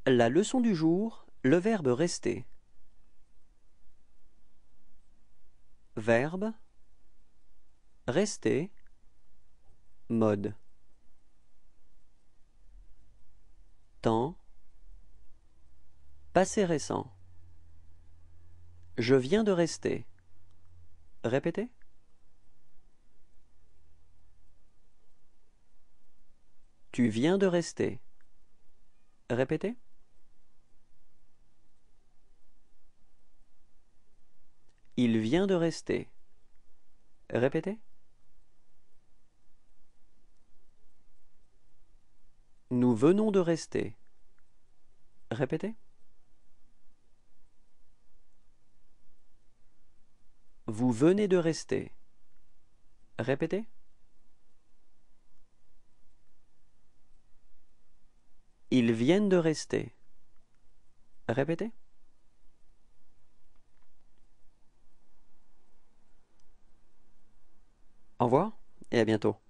La leçon du jour, le verbe rester. Verbe, rester, mode. Temps, passé récent. Je viens de rester. Répétez. Tu viens de rester. Répétez. Il vient de rester. Répétez. Nous venons de rester. Répétez. Vous venez de rester. Répétez. Ils viennent de rester. Répétez. Au revoir et à bientôt.